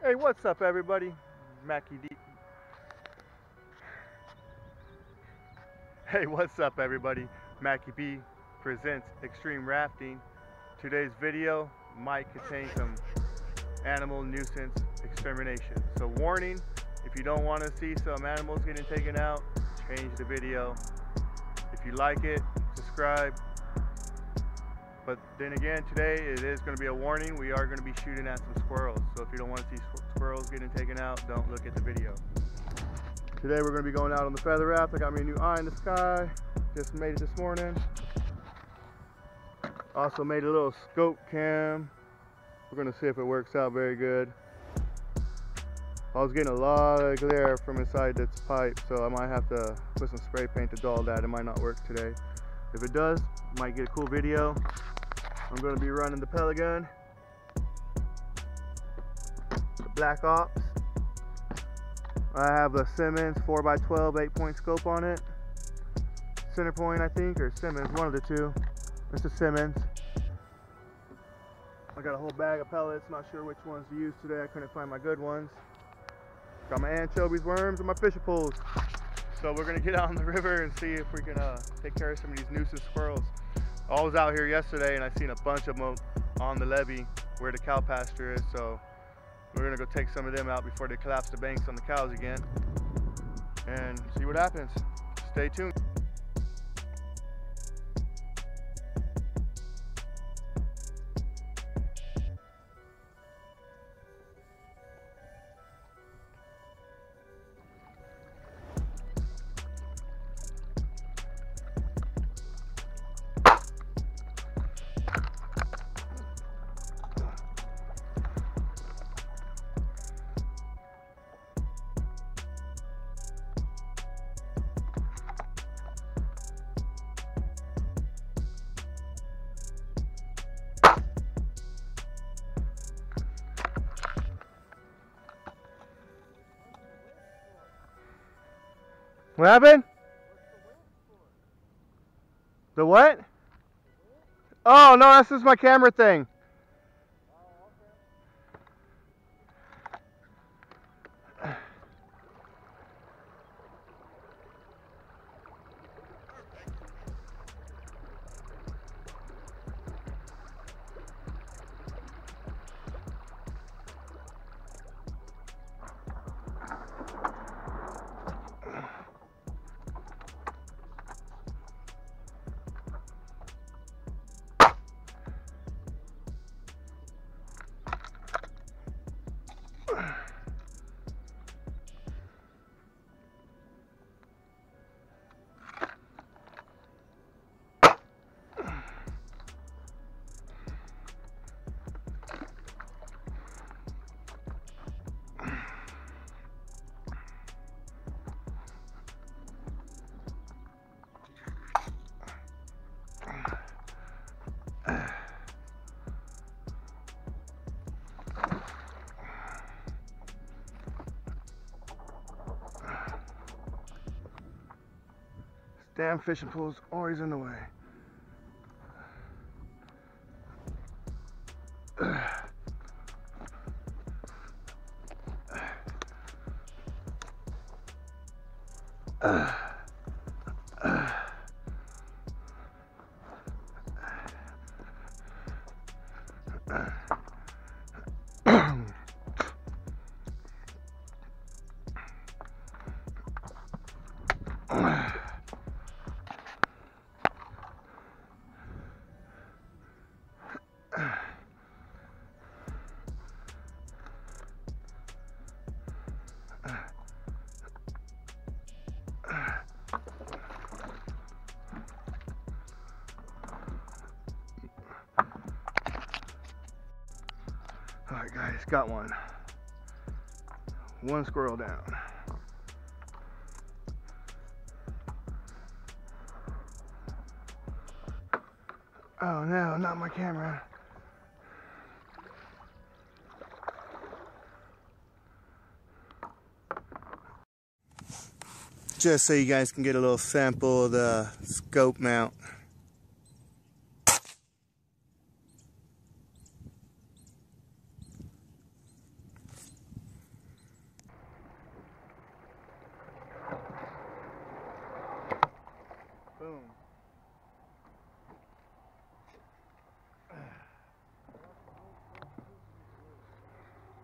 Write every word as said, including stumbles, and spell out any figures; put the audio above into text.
Hey, what's up, everybody? Mackie D. Hey, what's up, everybody? Mackie B presents Extreme Rafting. Today's video might contain some animal nuisance extermination. So, warning: if you don't want to see some animals getting taken out, change the video. If you like it, subscribe. But then again, today it is going to be a warning. We are going to be shooting at some squirrels. So if you don't want to see squirrels getting taken out, don't look at the video. Today we're going to be going out on the feather raft. I got me a new eye in the sky. Just made it this morning. Also made a little scope cam. We're going to see if it works out very good. I was getting a lot of glare from inside this pipe, so I might have to put some spray paint to dull that. It might not work today. If it does, might get a cool video. I'm going to be running the pellet gun, the Black Ops. I have the Simmons four by twelve eight point scope on it. Center point, I think, or Simmons, one of the two. It's a Simmons. I got a whole bag of pellets, not sure which ones to use today. I couldn't find my good ones. Got my anchovies, worms, and my fishing poles. So we're gonna get out on the river and see if we can uh, take care of some of these nuisance squirrels. I was out here yesterday and I seen a bunch of them on the levee where the cow pasture is. So we're gonna go take some of them out before they collapse the banks on the cows again and see what happens. Stay tuned. What happened? The what? Oh, no, that's just my camera thing. Damn fishing pole's always in the way. Uh. Uh. Alright guys, got one. One squirrel down. Oh no, not my camera. Just so you guys can get a little sample of the scope mount. Boom.